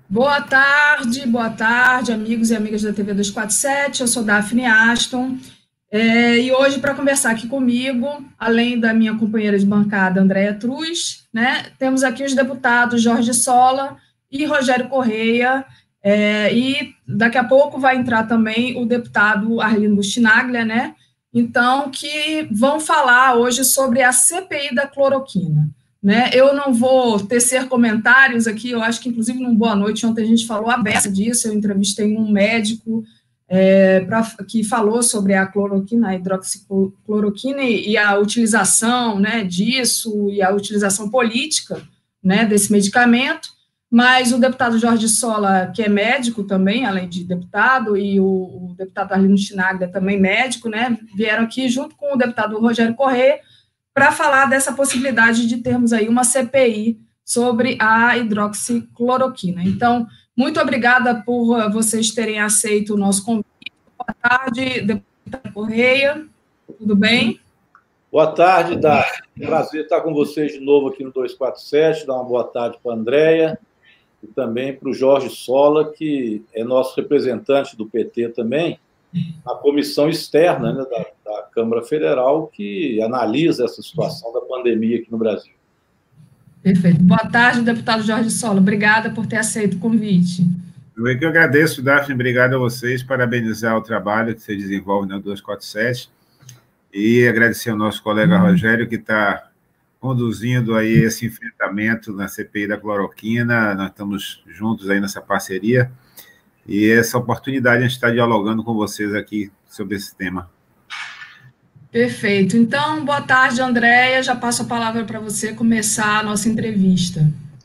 Boa tarde, amigos e amigas da TV 247. Eu sou Daphne Aston. E hoje, para conversar aqui comigo, além da minha companheira de bancada, Andréia Truz, né, temos aqui os deputados Jorge Sola e Rogério Correia, e daqui a pouco vai entrar também o deputado Arlindo Chinaglia, né, então, que vão falar hoje sobre a CPI da cloroquina. Né? Eu não vou tecer comentários aqui, eu acho que, inclusive, num Boa Noite, ontem a gente falou a beça disso, eu entrevistei um médico que falou sobre a cloroquina, a hidroxicloroquina e a utilização, né, disso e a utilização política, né, desse medicamento, mas o deputado Jorge Sola, que é médico também, além de deputado, e o deputado Arlindo Chinaglia, também médico, né, vieram aqui junto com o deputado Rogério Correia para falar dessa possibilidade de termos aí uma CPI sobre a hidroxicloroquina. Então, muito obrigada por vocês terem aceito o nosso convite. Boa tarde, deputado Correia, tudo bem? Boa tarde, Daphne. Prazer estar com vocês de novo aqui no 247, dar uma boa tarde para a Andréia e também para o Jorge Sola, que é nosso representante do PT também, na comissão externa, né, da Câmara Federal, que analisa essa situação da pandemia aqui no Brasil. Perfeito. Boa tarde, deputado Jorge Sola. Obrigada por ter aceito o convite. Eu que agradeço, Daphne. Obrigado a vocês. Parabenizar o trabalho que você desenvolve na 247 e agradecer ao nosso colega Rogério, que está conduzindo aí esse enfrentamento na CPI da cloroquina. Nós estamos juntos aí nessa parceria. E essa oportunidade a gente está dialogando com vocês aqui sobre esse tema. Perfeito. Então, boa tarde, Andréia. Já passo a palavra para você começar a nossa entrevista.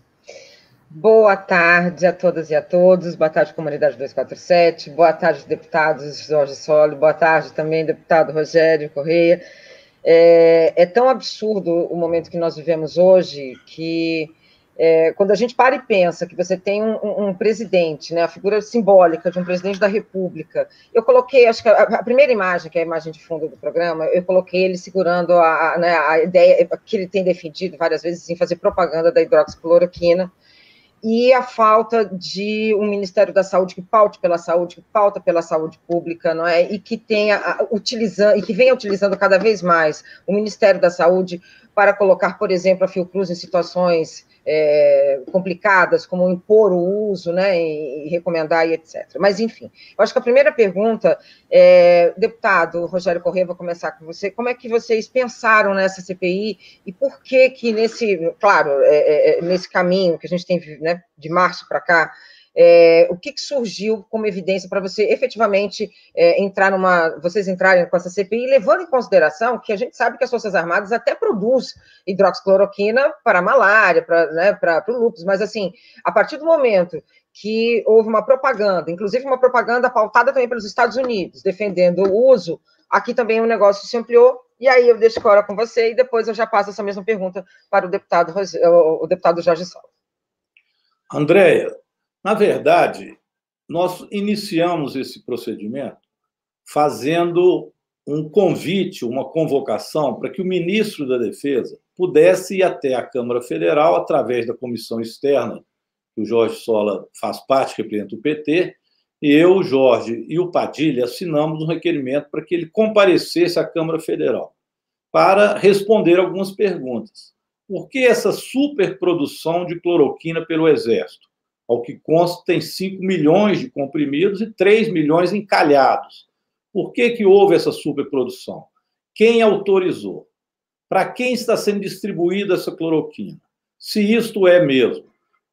Boa tarde a todas e a todos. Boa tarde, comunidade 247. Boa tarde, deputados Jorge Sola. Boa tarde também, deputado Rogério Correia. É tão absurdo o momento que nós vivemos hoje que... quando a gente para e pensa que você tem um presidente, né, a figura simbólica de um presidente da República, eu coloquei, acho que a primeira imagem, que é a imagem de fundo do programa, eu coloquei ele segurando a ideia que ele tem defendido várias vezes em fazer propaganda da hidroxicloroquina, e a falta de um Ministério da Saúde que paute pela saúde, que pauta pela saúde pública, não é? E que venha utilizando cada vez mais o Ministério da Saúde para colocar, por exemplo, a Fiocruz em situações complicadas, como impor o uso, né, e recomendar, e etc. Mas, enfim, eu acho que a primeira pergunta, deputado Rogério Correia, vou começar com você, como é que vocês pensaram nessa CPI e por que nesse, claro, nesse caminho que a gente tem, né, de março para cá, o que surgiu como evidência para você efetivamente vocês entrarem com essa CPI, levando em consideração que a gente sabe que as Forças Armadas até produzem hidroxicloroquina para a malária, para o lúpus, mas assim, a partir do momento que houve uma propaganda, inclusive uma propaganda pautada também pelos Estados Unidos, defendendo o uso, aqui também o negócio se ampliou, e aí eu deixo agora com você, e depois eu já passo essa mesma pergunta para o deputado Jorge Sola. Andréia, na verdade, nós iniciamos esse procedimento fazendo um convite, uma convocação para que o ministro da Defesa pudesse ir até a Câmara Federal através da comissão externa, que o Jorge Sola faz parte, representa o PT, e eu, o Jorge e o Padilha assinamos um requerimento para que ele comparecesse à Câmara Federal para responder algumas perguntas. Por que essa superprodução de cloroquina pelo Exército? Ao que consta, tem 5 milhões de comprimidos e 3 milhões encalhados. Por que houve essa superprodução? Quem autorizou? Para quem está sendo distribuída essa cloroquina? Se isto é mesmo,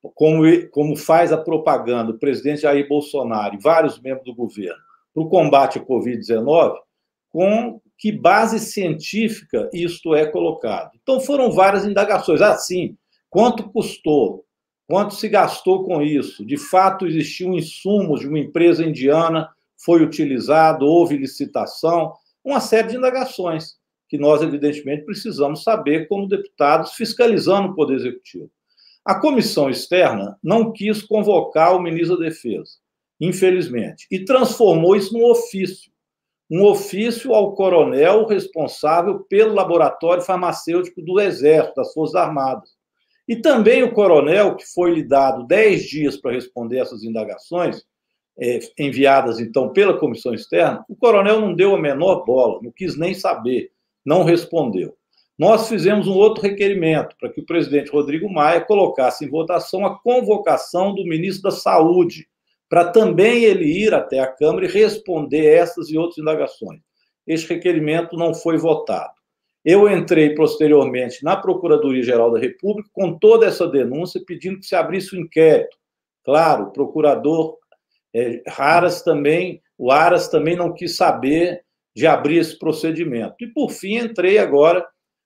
como faz a propaganda o presidente Jair Bolsonaro e vários membros do governo, para o combate à Covid-19, com que base científica isto é colocado? Então, foram várias indagações. Assim, quanto custou? Quanto se gastou com isso? De fato, existiam insumos de uma empresa indiana, foi utilizado, houve licitação, uma série de indagações que nós, evidentemente, precisamos saber como deputados fiscalizando o Poder Executivo. A comissão externa não quis convocar o ministro da Defesa, infelizmente, e transformou isso num ofício. Um ofício ao coronel responsável pelo laboratório farmacêutico do Exército, das Forças Armadas. E também o coronel, que foi lhe dado 10 dias para responder essas indagações, enviadas, então, pela comissão externa, o coronel não deu a menor bola, não quis nem saber, não respondeu. Nós fizemos um outro requerimento para que o presidente Rodrigo Maia colocasse em votação a convocação do ministro da Saúde, para também ele ir até a Câmara e responder essas e outras indagações. Este requerimento não foi votado. Eu entrei posteriormente na Procuradoria-Geral da República com toda essa denúncia, pedindo que se abrisse o inquérito. Claro, o procurador Aras também não quis saber de abrir esse procedimento. E, por fim, entrei agora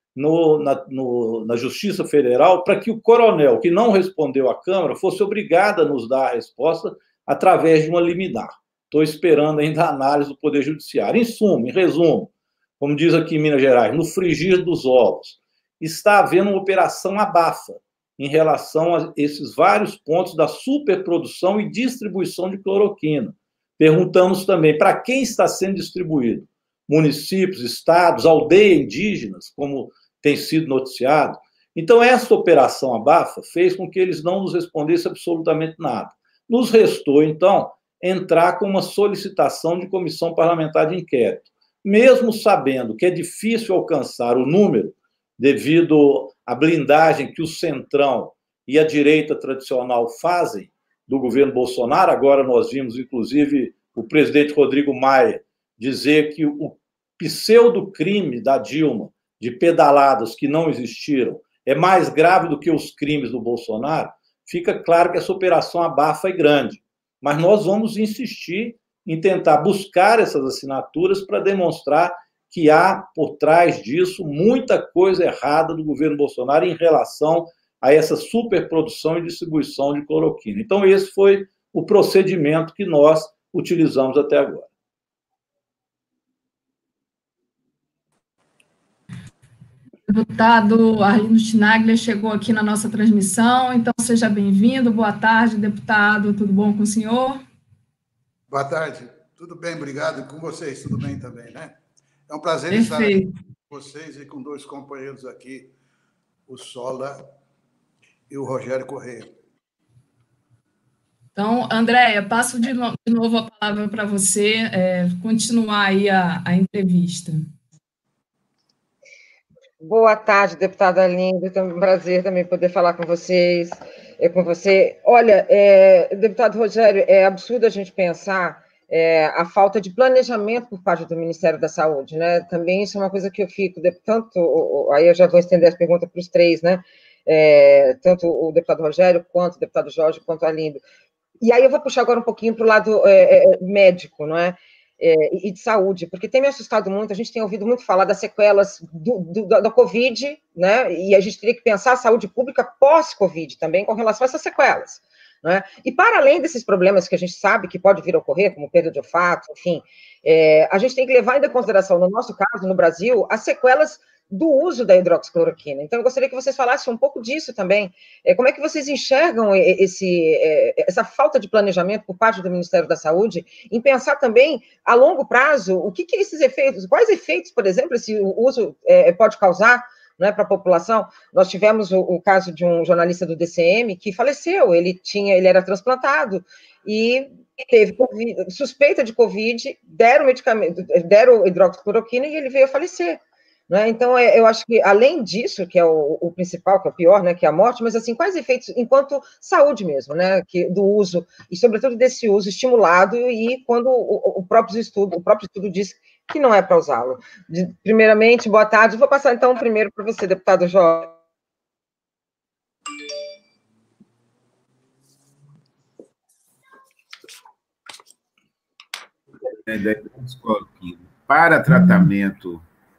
na Justiça Federal para que o coronel, que não respondeu à Câmara, fosse obrigado a nos dar a resposta através de uma liminar. Estou esperando ainda a análise do Poder Judiciário. Em resumo, como diz aqui em Minas Gerais, no frigir dos ovos, está havendo uma operação abafa em relação a esses vários pontos da superprodução e distribuição de cloroquina. Perguntamos também para quem está sendo distribuído. Municípios, estados, aldeias indígenas, como tem sido noticiado. Então, essa operação abafa fez com que eles não nos respondessem absolutamente nada. Nos restou, então, entrar com uma solicitação de comissão parlamentar de inquérito. Mesmo sabendo que é difícil alcançar o número, devido à blindagem que o Centrão e a direita tradicional fazem do governo Bolsonaro, agora nós vimos, inclusive, o presidente Rodrigo Maia dizer que o pseudo-crime da Dilma, de pedaladas que não existiram, é mais grave do que os crimes do Bolsonaro, fica claro que essa operação abafa é grande. Mas nós vamos insistir em tentar buscar essas assinaturas para demonstrar que há, por trás disso, muita coisa errada do governo Bolsonaro em relação a essa superprodução e distribuição de cloroquina. Então, esse foi o procedimento que nós utilizamos até agora. O deputado Arlindo Chinaglia chegou aqui na nossa transmissão, então seja bem-vindo. Boa tarde, deputado. Tudo bom com o senhor? Boa tarde. Tudo bem, obrigado. E com vocês, tudo bem também, né? É um prazer estar aqui com vocês e com dois companheiros aqui, o Sola e o Rogério Correia. Então, Andréia, passo de novo a palavra para você continuar aí a entrevista. Boa tarde, deputada Arlindo. É um prazer também poder falar com vocês, com você. Olha, deputado Rogério, é absurdo a gente pensar a falta de planejamento por parte do Ministério da Saúde, né? Também isso é uma coisa que eu fico, tanto, aí eu já vou estender as perguntas para os três, né? Tanto o deputado Rogério, quanto o deputado Jorge, quanto a Arlindo. E aí eu vou puxar agora um pouquinho para o lado médico, não é? E de saúde, porque tem me assustado muito, a gente tem ouvido muito falar das sequelas da Covid, né? E a gente teria que pensar a saúde pública pós-Covid também com relação a essas sequelas. Né? E para além desses problemas que a gente sabe que pode vir a ocorrer, como perda de olfato, enfim, a gente tem que levar em consideração, no nosso caso, no Brasil, as sequelas do uso da hidroxicloroquina. Então, eu gostaria que vocês falassem um pouco disso também. Como é que vocês enxergam essa falta de planejamento por parte do Ministério da Saúde em pensar também, a longo prazo, o que esses efeitos, quais efeitos, por exemplo, esse uso pode causar, né, para a população? Nós tivemos o caso de um jornalista do DCM que faleceu, ele era transplantado e teve suspeita de Covid, deram medicamento, deram hidroxicloroquina e ele veio a falecer. Né? Então, eu acho que, além disso, que é o principal, que é o pior, né, que é a morte, mas, assim, quais efeitos, enquanto saúde mesmo, né, do uso, e, sobretudo, desse uso estimulado, e quando o próprio estudo diz que não é para usá-lo. Primeiramente, boa tarde. Vou passar, então, primeiro para você, deputado Jorge. Para tratamento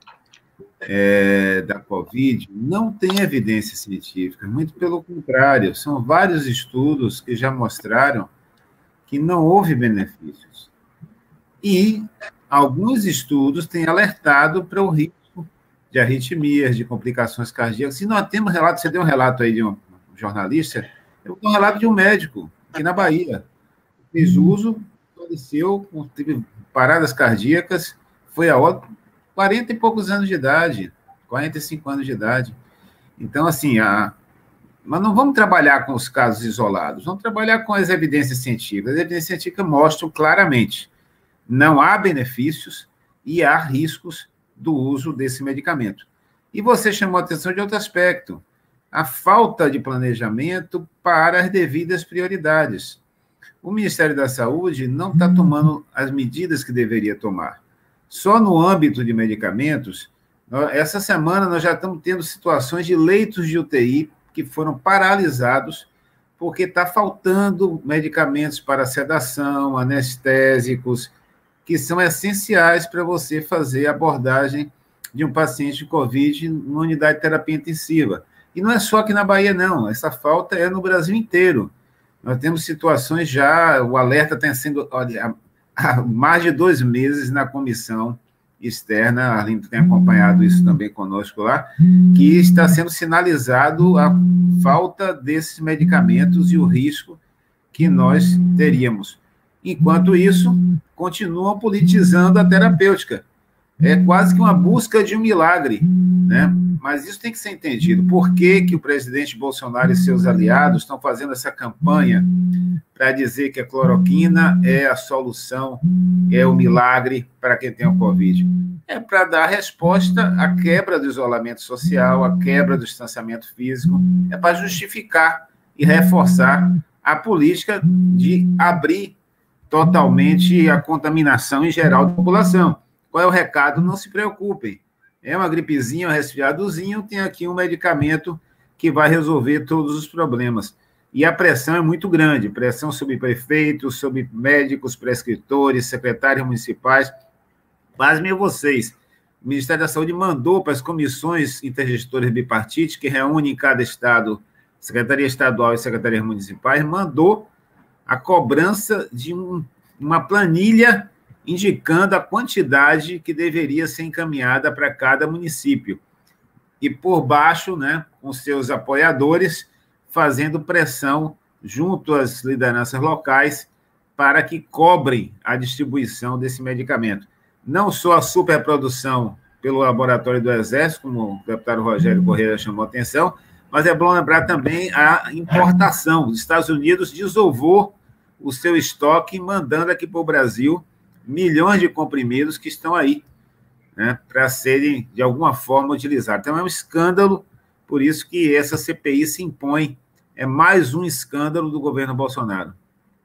da Covid, não tem evidência científica, muito pelo contrário, são vários estudos que já mostraram que não houve benefícios. E alguns estudos têm alertado para o risco de arritmias, de complicações cardíacas. Se nós temos relato, você deu um relato aí de um jornalista, eu dou um relato de um médico, aqui na Bahia, fez uso, faleceu, teve paradas cardíacas, foi a óbito, 40 e poucos anos de idade, 45 anos de idade. Então, assim, Mas não vamos trabalhar com os casos isolados, vamos trabalhar com as evidências científicas. As evidências científicas mostram claramente não há benefícios e há riscos do uso desse medicamento. E você chamou a atenção de outro aspecto, a falta de planejamento para as devidas prioridades. O Ministério da Saúde não está tomando as medidas que deveria tomar. Só no âmbito de medicamentos, essa semana nós já estamos tendo situações de leitos de UTI que foram paralisados porque está faltando medicamentos para sedação, anestésicos, que são essenciais para você fazer a abordagem de um paciente de Covid numa unidade de terapia intensiva. E não é só aqui na Bahia, não. Essa falta é no Brasil inteiro. Nós temos situações já, o alerta está sendo, há mais de 2 meses na comissão externa, a Arlindo tem acompanhado isso também conosco lá, que está sendo sinalizado a falta desses medicamentos e o risco que nós teríamos. Enquanto isso, continuam politizando a terapêutica. É quase que uma busca de um milagre, né? Mas isso tem que ser entendido. Por que que o presidente Bolsonaro e seus aliados estão fazendo essa campanha para dizer que a cloroquina é a solução, é o milagre para quem tem o Covid? É para dar resposta à quebra do isolamento social, à quebra do distanciamento físico, é para justificar e reforçar a política de abrir totalmente a contaminação em geral da população. Qual é o recado? Não se preocupem. É uma gripezinha, um resfriadozinho, tem aqui um medicamento que vai resolver todos os problemas. E a pressão é muito grande, pressão sobre prefeitos, sobre médicos, prescritores, secretários municipais. Pasmem vocês, o Ministério da Saúde mandou para as comissões intergestoras bipartites, que reúnem em cada estado, Secretaria Estadual e Secretarias Municipais, mandou a cobrança de uma planilha indicando a quantidade que deveria ser encaminhada para cada município. E por baixo, né, com seus apoiadores, fazendo pressão junto às lideranças locais para que cobrem a distribuição desse medicamento. Não só a superprodução pelo laboratório do Exército, como o deputado Rogério Correia chamou a atenção, mas é bom lembrar também a importação. Os Estados Unidos desovou o seu estoque, mandando aqui para o Brasil milhões de comprimidos que estão aí, né, para serem, de alguma forma, utilizados. Então, é um escândalo, por isso que essa CPI se impõe. É mais um escândalo do governo Bolsonaro.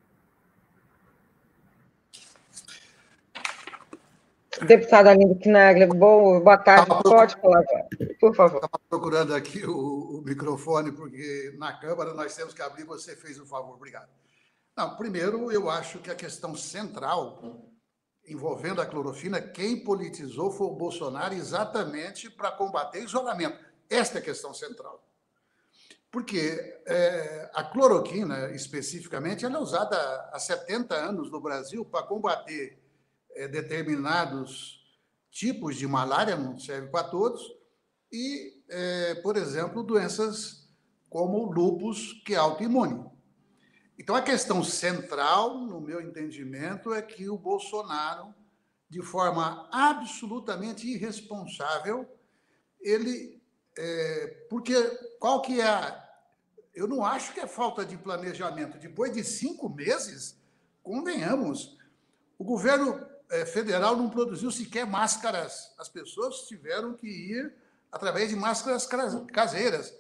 Deputada Arlindo Quinaglia, boa tarde. Pode falar, por favor. Estava procurando aqui o microfone, porque na Câmara nós temos que abrir, você fez o favor. Obrigado. Não, primeiro, eu acho que a questão central envolvendo a cloroquina, quem politizou foi o Bolsonaro exatamente para combater isolamento. Esta é a questão central. Porque a cloroquina, especificamente, ela é usada há 70 anos no Brasil para combater determinados tipos de malária, não serve para todos, e, por exemplo, doenças como o lúpus, que é autoimune. Então, a questão central, no meu entendimento, é que o Bolsonaro, de forma absolutamente irresponsável, ele... porque qual que é eu não acho que é falta de planejamento. Depois de 5 meses, convenhamos, o governo federal não produziu sequer máscaras. As pessoas tiveram que ir através de máscaras caseiras.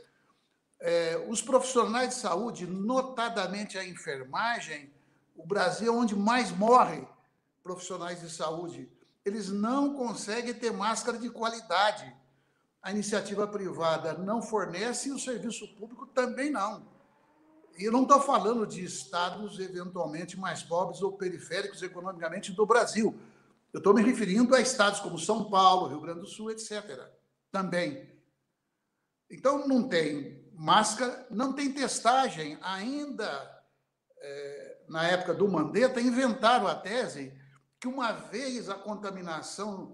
Os profissionais de saúde, notadamente a enfermagem, o Brasil é onde mais morre profissionais de saúde. Eles não conseguem ter máscara de qualidade. A iniciativa privada não fornece e o serviço público também não. E eu não estou falando de estados eventualmente mais pobres ou periféricos economicamente do Brasil. Eu estou me referindo a estados como São Paulo, Rio Grande do Sul, etc. Também. Então, não tem máscara, não tem testagem. Ainda, na época do Mandetta, inventaram a tese que uma vez a contaminação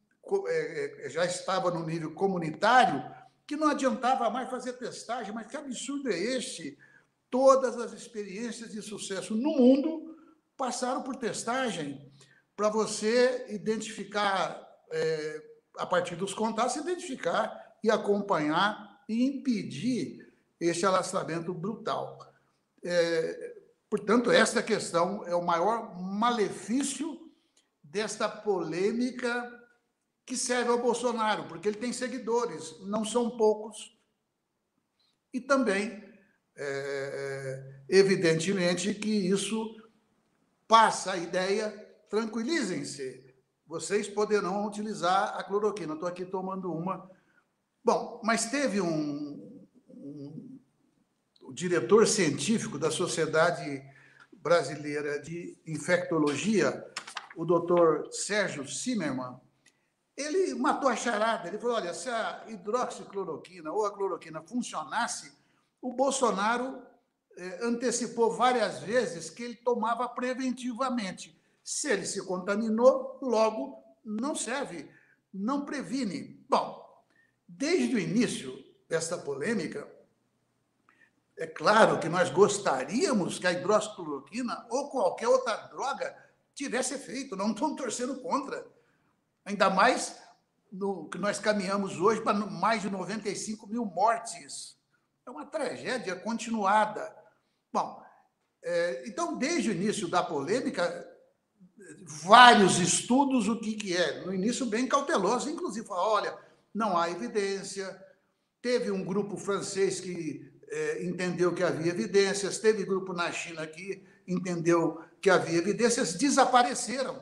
já estava no nível comunitário, que não adiantava mais fazer testagem. Mas que absurdo é este? Todas as experiências de sucesso no mundo passaram por testagem para você identificar, a partir dos contatos, identificar e acompanhar e impedir este alastramento brutal. Portanto, esta questão é o maior malefício desta polêmica que serve ao Bolsonaro, porque ele tem seguidores, não são poucos. E também, evidentemente, que isso passa a ideia, tranquilizem-se, vocês poderão utilizar a cloroquina. Estou aqui tomando uma. Bom, mas teve o diretor científico da Sociedade Brasileira de Infectologia, o doutor Sérgio Zimmermann, ele matou a charada. Ele falou, olha, se a hidroxicloroquina ou a cloroquina funcionasse, o Bolsonaro antecipou várias vezes que ele tomava preventivamente. Se ele se contaminou, logo não serve, não previne. Bom, desde o início desta polêmica, é claro que nós gostaríamos que a hidroxicloroquina ou qualquer outra droga tivesse efeito, não estamos torcendo contra. Ainda mais no que nós caminhamos hoje para mais de 95 mil mortes. É uma tragédia continuada. Bom, então, desde o início da polêmica, vários estudos, o que é? No início, bem cauteloso, inclusive, fala, olha, não há evidência. Teve um grupo francês que entendeu que havia evidências, teve grupo na China que entendeu que havia evidências, desapareceram.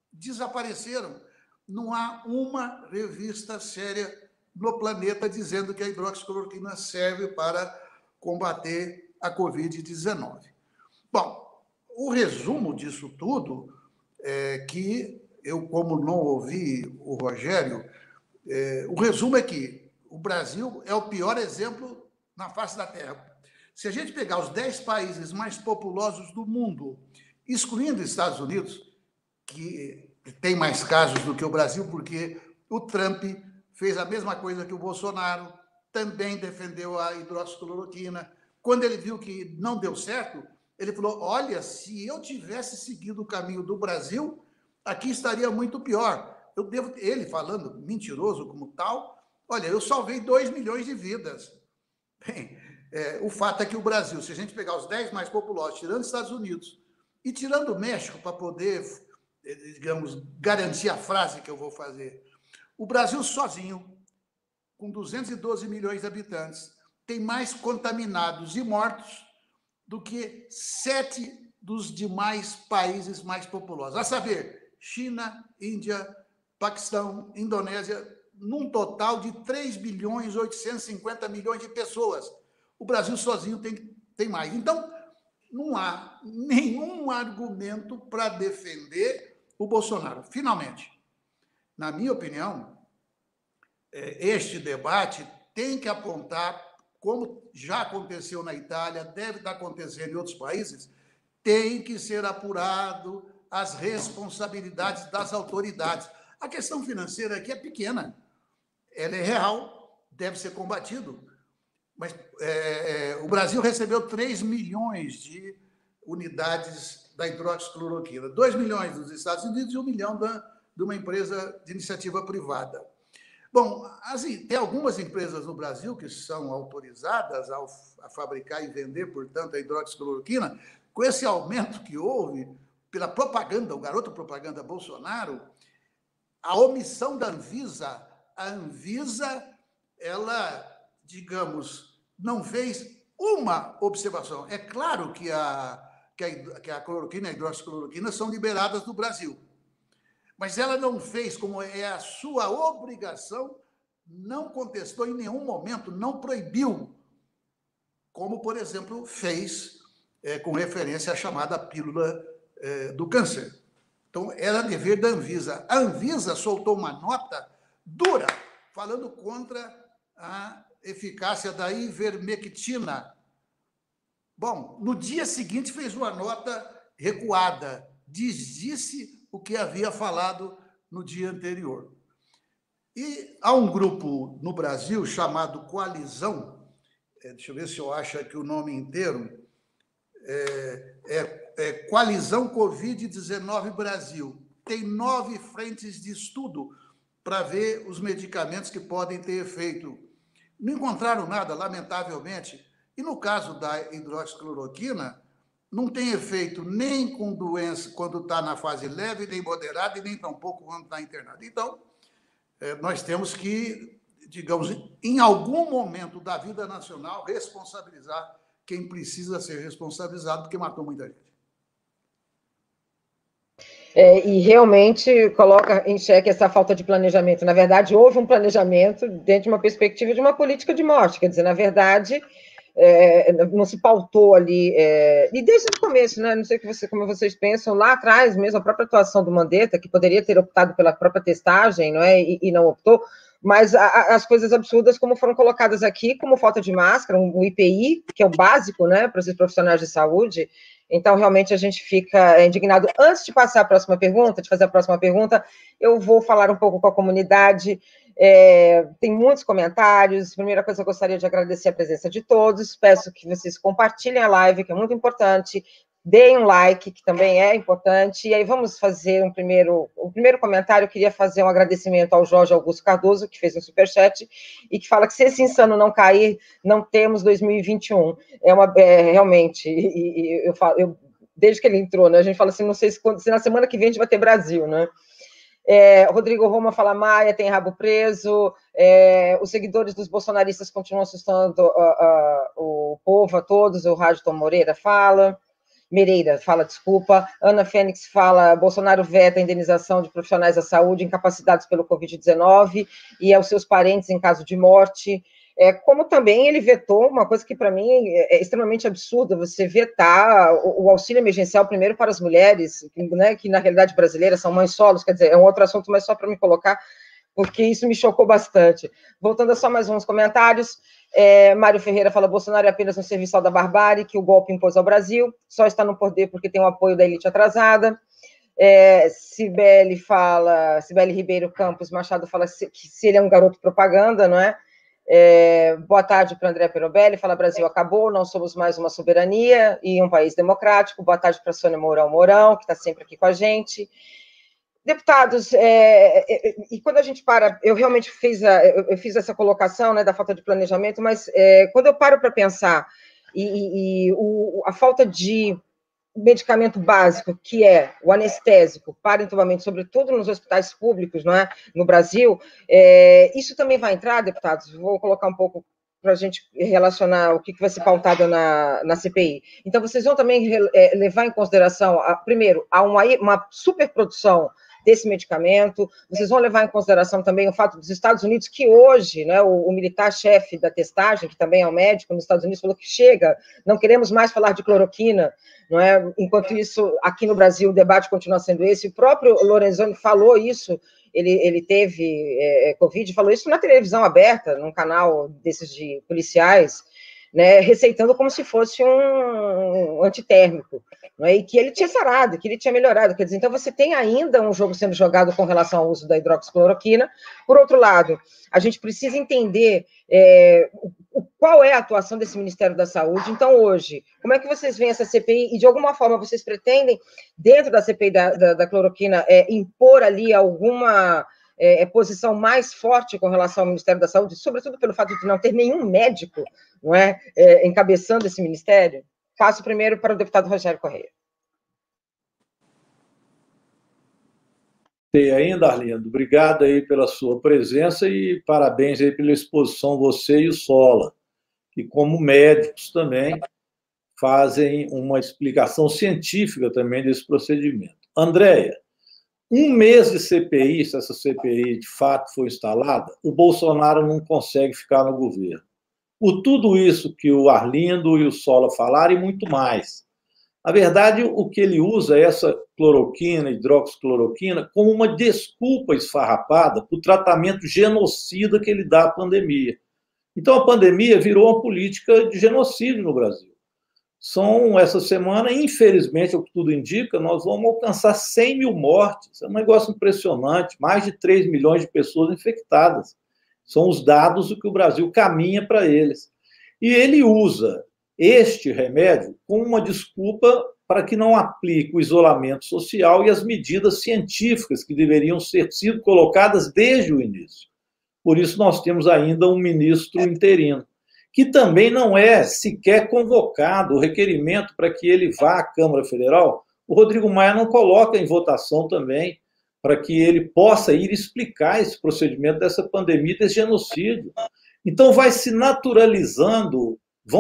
Não há uma revista séria no planeta dizendo que a hidroxicloroquina serve para combater a Covid-19. Bom, o resumo disso tudo é que eu, como não ouvi o Rogério, o resumo é que o Brasil é o pior exemplo na face da Terra. Se a gente pegar os 10 países mais populosos do mundo, excluindo os Estados Unidos, que tem mais casos do que o Brasil, porque o Trump fez a mesma coisa que o Bolsonaro, também defendeu a hidroxicloroquina. Quando ele viu que não deu certo, ele falou, olha, se eu tivesse seguido o caminho do Brasil, aqui estaria muito pior. Ele falando, mentiroso como tal, olha, eu salvei 2 milhões de vidas. Bem, o fato é que o Brasil, se a gente pegar os 10 mais populosos, tirando os Estados Unidos e tirando o México, para poder, digamos, garantir a frase que eu vou fazer, o Brasil sozinho, com 212 milhões de habitantes, tem mais contaminados e mortos do que 7 dos demais países mais populosos. A saber, China, Índia, Paquistão, Indonésia, num total de 3 bilhões 850 milhões de pessoas. O Brasil sozinho tem mais. Então, não há nenhum argumento para defender o Bolsonaro. Finalmente, na minha opinião, este debate tem que apontar, como já aconteceu na Itália, deve estar acontecendo em outros países, tem que ser apurado as responsabilidades das autoridades. A questão financeira aqui é pequena, ela é real, deve ser combatido, mas o Brasil recebeu 3 milhões de unidades da hidroxicloroquina, 2 milhões dos Estados Unidos e 1 milhão de uma empresa de iniciativa privada. Bom, tem algumas empresas no Brasil que são autorizadas a fabricar e vender, portanto, a hidroxicloroquina. Com esse aumento que houve pela propaganda, o garoto propaganda Bolsonaro, a omissão da Anvisa, ela, digamos, não fez uma observação. É claro que a cloroquina e a hidroxicloroquina são liberadas no Brasil, mas ela não fez, como é a sua obrigação, não contestou em nenhum momento, não proibiu, como, por exemplo, fez com referência à chamada pílula do câncer. Então, era dever da Anvisa. A Anvisa soltou uma nota dura, falando contra a eficácia da ivermectina. Bom, no dia seguinte fez uma nota recuada, disse o que havia falado no dia anterior. E há um grupo no Brasil chamado Coalizão, deixa eu ver se eu acho aqui o nome inteiro, Coalizão Covid-19 Brasil. Tem 9 frentes de estudo para ver os medicamentos que podem ter efeito. Não encontraram nada, lamentavelmente, E no caso da hidroxicloroquina, não tem efeito nem com doença quando está na fase leve, nem moderada, e nem tampouco quando está internado. Então, nós temos que, digamos, em algum momento da vida nacional, responsabilizar quem precisa ser responsabilizado, porque matou muita gente. E realmente coloca em xeque essa falta de planejamento. Na verdade, houve um planejamento dentro de uma perspectiva de uma política de morte. Quer dizer, na verdade, não se pautou ali, e desde o começo, né? Não sei como vocês pensam, lá atrás mesmo, a própria atuação do Mandetta, que poderia ter optado pela própria testagem, não é? E não optou, mas as coisas absurdas como foram colocadas aqui, como falta de máscara, um IPI, que é o básico, né, para esses profissionais de saúde. Então, realmente, a gente fica indignado. Antes de passar a próxima pergunta, de fazer a próxima pergunta, eu vou falar um pouco com a comunidade. Tem muitos comentários. Primeira coisa, eu gostaria de agradecer a presença de todos. Peço que vocês compartilhem a live, que é muito importante. Deem um like, que também é importante. E aí vamos fazer o primeiro comentário. Eu queria fazer um agradecimento ao Jorge Augusto Cardoso, que fez um superchat, e que fala que se esse insano não cair, não temos 2021. Realmente, desde que ele entrou, né, a gente fala assim, não sei se na semana que vem a gente vai ter Brasil, né? Rodrigo Roma fala, Maia tem rabo preso, os seguidores dos bolsonaristas continuam assustando o povo a todos, o Radton Mereira fala, desculpa. Ana Fênix fala, Bolsonaro veta a indenização de profissionais da saúde incapacitados pelo Covid-19 e aos seus parentes em caso de morte. Como também ele vetou uma coisa que, para mim, é extremamente absurda, você vetar o auxílio emergencial primeiro para as mulheres, né, que na realidade brasileira são mães solos, quer dizer, é um outro assunto, mas só para me colocar, porque isso me chocou bastante. Voltando a só mais uns comentários, Mário Ferreira fala, Bolsonaro é apenas um serviçal da barbárie que o golpe impôs ao Brasil, só está no poder porque tem o apoio da elite atrasada. Cibele Ribeiro Campos Machado fala que se ele é um garoto propaganda, não é? Boa tarde para André Perobelli, fala Brasil acabou, não somos mais uma soberania e um país democrático. Boa tarde para Sônia Mourão, que está sempre aqui com a gente. Deputados, e quando a gente para, eu realmente fiz essa colocação, né, da falta de planejamento, mas quando eu paro para pensar a falta de medicamento básico, que é o anestésico para entubamento, sobretudo nos hospitais públicos, não é, no Brasil, isso também vai entrar, deputados? Vou colocar um pouco para a gente relacionar o que vai ser pautado na CPI. Então, vocês vão também levar em consideração, primeiro, uma superprodução desse medicamento, vocês vão levar em consideração também o fato dos Estados Unidos, que hoje, né, o militar-chefe da testagem, que também é um médico nos Estados Unidos, falou que chega, não queremos mais falar de cloroquina, não é? Enquanto isso, aqui no Brasil, o debate continua sendo esse, o próprio Lorenzoni falou isso, ele teve Covid, falou isso na televisão aberta, num canal desses de policiais, né, receitando como se fosse um antitérmico, né, e que ele tinha sarado, que ele tinha melhorado. Quer dizer, então você tem ainda um jogo sendo jogado com relação ao uso da hidroxicloroquina. Por outro lado, a gente precisa entender qual é a atuação desse Ministério da Saúde. Então, hoje, como é que vocês veem essa CPI? E, de alguma forma, vocês pretendem, dentro da CPI da cloroquina, impor ali alguma posição mais forte com relação ao Ministério da Saúde, sobretudo pelo fato de não ter nenhum médico, não é, encabeçando esse ministério? Passo primeiro para o deputado Rogério Correia. E ainda, Arlindo, obrigado aí pela sua presença e parabéns aí pela exposição, você e o Sola, que como médicos também fazem uma explicação científica também desse procedimento. Andréia, um mês de CPI, se essa CPI de fato for instalada, o Bolsonaro não consegue ficar no governo. Por tudo isso que o Arlindo e o Sola falaram e muito mais. Na verdade, o que ele usa é essa cloroquina, hidroxicloroquina, como uma desculpa esfarrapada para o tratamento genocida que ele dá à pandemia. Então, a pandemia virou uma política de genocídio no Brasil. Essa semana, infelizmente, o que tudo indica, nós vamos alcançar 100 mil mortes. É um negócio impressionante, mais de 3 milhões de pessoas infectadas. São os dados que o Brasil caminha para eles. E ele usa este remédio como uma desculpa para que não aplique o isolamento social e as medidas científicas que deveriam ter sido colocadas desde o início. Por isso, nós temos ainda um ministro interino. que também não é sequer convocado o requerimento para que ele vá à Câmara Federal. O Rodrigo Maia não coloca em votação também para que ele possa ir explicar esse procedimento dessa pandemia, desse genocídio. Então vão se naturalizando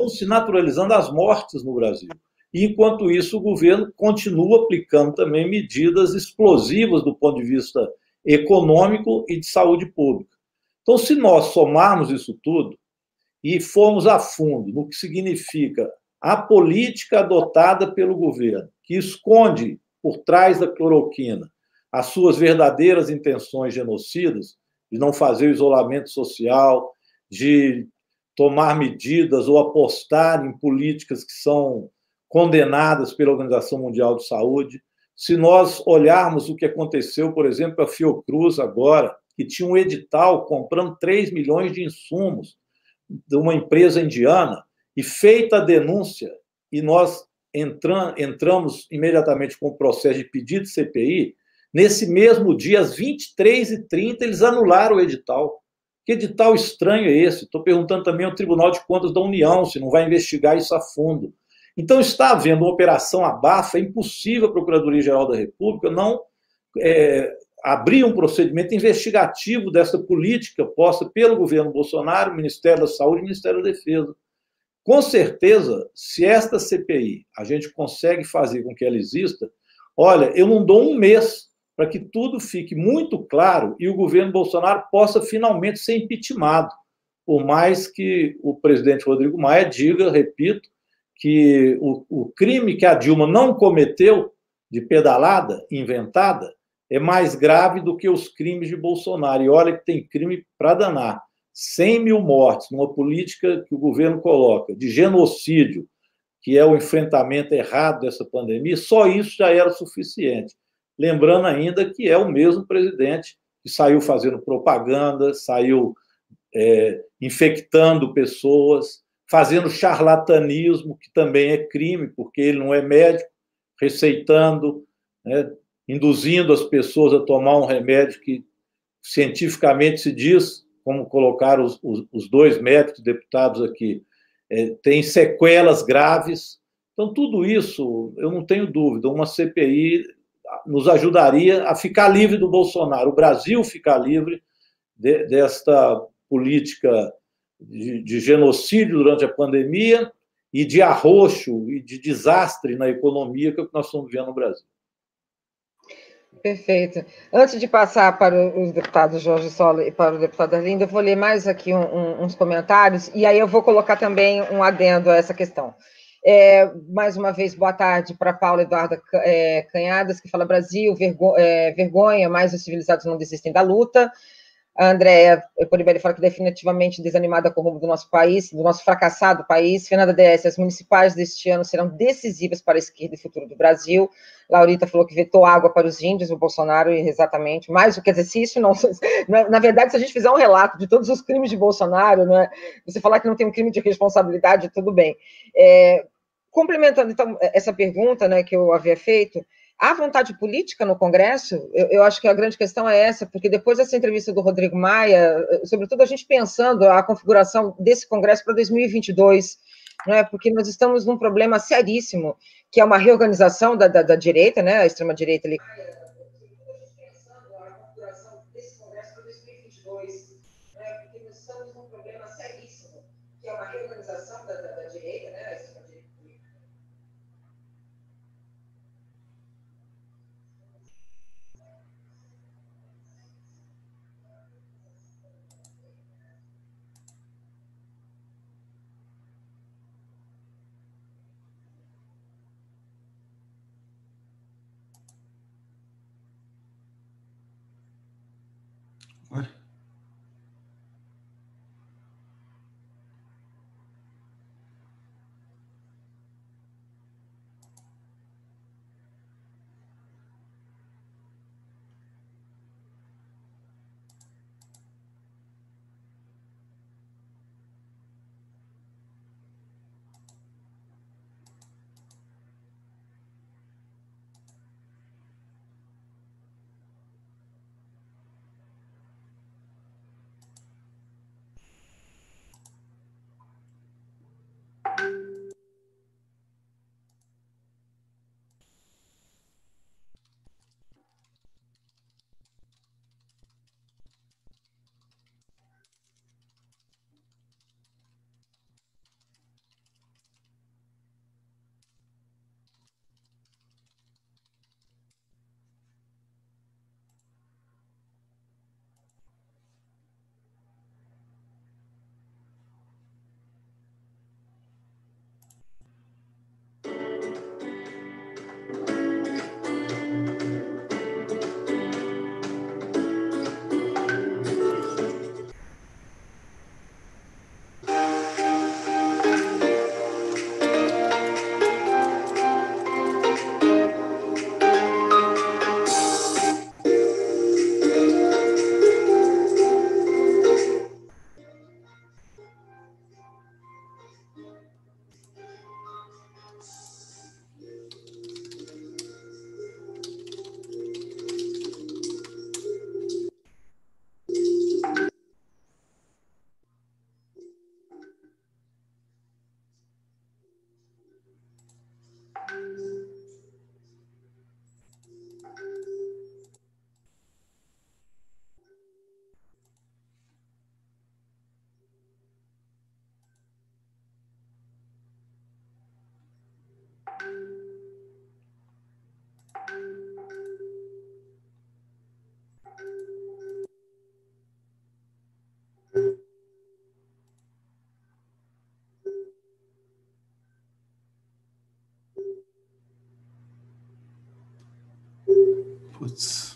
as mortes no Brasil. E, enquanto isso, o governo continua aplicando também medidas explosivas do ponto de vista econômico e de saúde pública. Então, se nós somarmos isso tudo e formos a fundo no que significa a política adotada pelo governo, que esconde por trás da cloroquina as suas verdadeiras intenções genocidas, de não fazer o isolamento social, de tomar medidas ou apostar em políticas que são condenadas pela Organização Mundial de Saúde. Se nós olharmos o que aconteceu, por exemplo, com a Fiocruz agora, que tinha um edital comprando 3 milhões de insumos de uma empresa indiana, e feita a denúncia, e nós entramos imediatamente com o processo de pedido de CPI, nesse mesmo dia, às 23h30, eles anularam o edital. Que edital estranho é esse? Estou perguntando também ao Tribunal de Contas da União se não vai investigar isso a fundo. Então, está havendo uma operação abafa, é impossível a Procuradoria-Geral da República não abrir um procedimento investigativo dessa política posta pelo governo Bolsonaro, Ministério da Saúde e Ministério da Defesa. Com certeza, se esta CPI a gente consegue fazer com que ela exista, olha, eu não dou um mês para que tudo fique muito claro e o governo Bolsonaro possa finalmente ser impeachmentado, por mais que o presidente Rodrigo Maia diga, repito, que o crime que a Dilma não cometeu, de pedalada inventada, é mais grave do que os crimes de Bolsonaro. E olha que tem crime para danar. 100 mil mortes, numa política que o governo coloca de genocídio, que é o enfrentamento errado dessa pandemia, só isso já era suficiente. Lembrando ainda que é o mesmo presidente que saiu fazendo propaganda, saiu infectando pessoas, fazendo charlatanismo, que também é crime, porque ele não é médico, receitando, né, induzindo as pessoas a tomar um remédio que cientificamente se diz, como colocaram os dois médicos deputados aqui, tem sequelas graves. Então, tudo isso, eu não tenho dúvida, uma CPI nos ajudaria a ficar livre do Bolsonaro, o Brasil ficar livre desta política de genocídio durante a pandemia e de arroxo e de desastre na economia que é o que nós estamos vivendo no Brasil. Perfeito. Antes de passar para os deputados Jorge Sola e para o deputado Arlindo, eu vou ler mais aqui uns comentários, e aí eu vou colocar também um adendo a essa questão. Mais uma vez, boa tarde para Paula Eduarda Canhadas, que fala: Brasil, vergonha, mas os civilizados não desistem da luta. A Andréa Poribelli fala que definitivamente desanimada com o rumo do nosso país, do nosso fracassado país. Fernanda DS, as municipais deste ano serão decisivas para a esquerda e futuro do Brasil. Laurita falou que vetou água para os índios, o Bolsonaro, exatamente. Mas, quer dizer, se isso não... Na verdade, se a gente fizer um relato de todos os crimes de Bolsonaro, né, você falar que não tem um crime de responsabilidade, tudo bem. Complementando, então, essa pergunta, né, que eu havia feito, há vontade política no Congresso? Eu acho que a grande questão é essa, porque depois dessa entrevista do Rodrigo Maia, sobretudo a gente pensando a configuração desse Congresso para 2022, né, porque nós estamos num problema seríssimo, que é uma reorganização da direita, né, a extrema-direita ali. Pensando a configuração desse Congresso para 2022, né, porque nós estamos num problema seríssimo, que é uma reorganização da direita, né, a extrema-direita. Putz.